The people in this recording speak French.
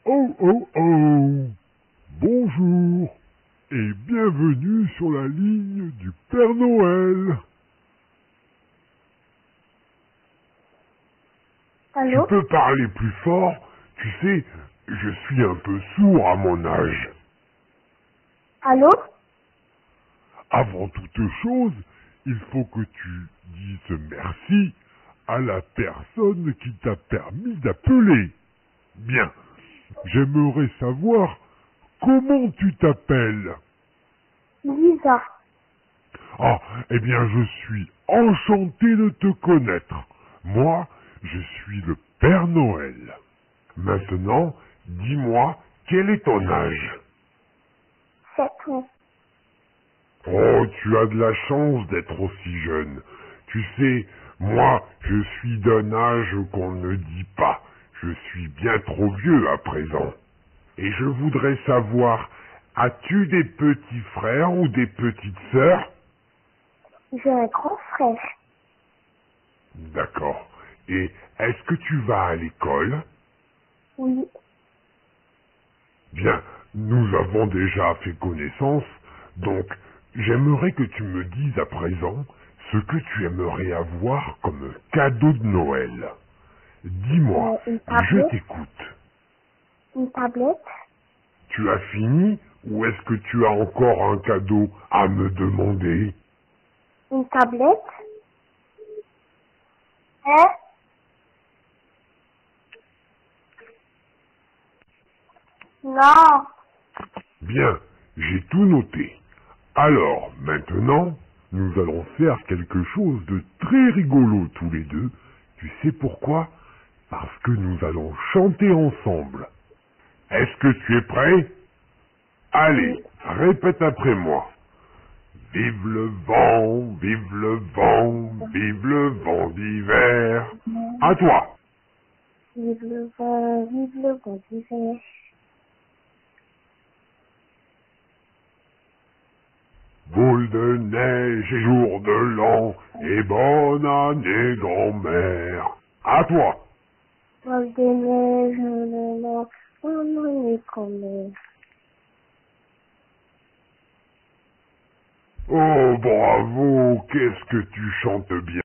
Oh oh oh! Bonjour et bienvenue sur la ligne du Père Noël. Tu Allô? peux parler plus fort? Tu sais, je suis un peu sourd à mon âge. Allô? Avant toute chose, il faut que tu dises merci à la personne qui t'a permis d'appeler. Bien, j'aimerais savoir comment tu t'appelles. Lisa. Ah, eh bien, je suis enchanté de te connaître. Moi, je suis le Père Noël. Maintenant, dis-moi, quel est ton âge? 7 ans. Oh, tu as de la chance d'être aussi jeune. Tu sais, moi, je suis d'un âge qu'on ne dit pas. Je suis bien trop vieux à présent. Et je voudrais savoir, as-tu des petits frères ou des petites sœurs? J'ai un grand frère. D'accord. Et est-ce que tu vas à l'école? Oui. Bien, nous avons déjà fait connaissance, donc j'aimerais que tu me dises à présent ce que tu aimerais avoir comme cadeau de Noël. Dis-moi, Une je tablette. t'écoute. Une tablette. Tu as fini ou est-ce que tu as encore un cadeau à me demander? Une tablette. Hein? Non. Bien, j'ai tout noté. Alors, maintenant, nous allons faire quelque chose de très rigolo tous les deux. Tu sais pourquoi? Parce que nous allons chanter ensemble. Est-ce que tu es prêt? Oui. Allez, répète après moi. Vive le vent, vive le vent, vive le vent d'hiver. À toi. Vive le vent d'hiver. Boule de neige et jour de l'an, et bonne année grand-mère. À toi. Vol de neige, non, on est comme Oh, bravo, qu'est-ce que tu chantes bien.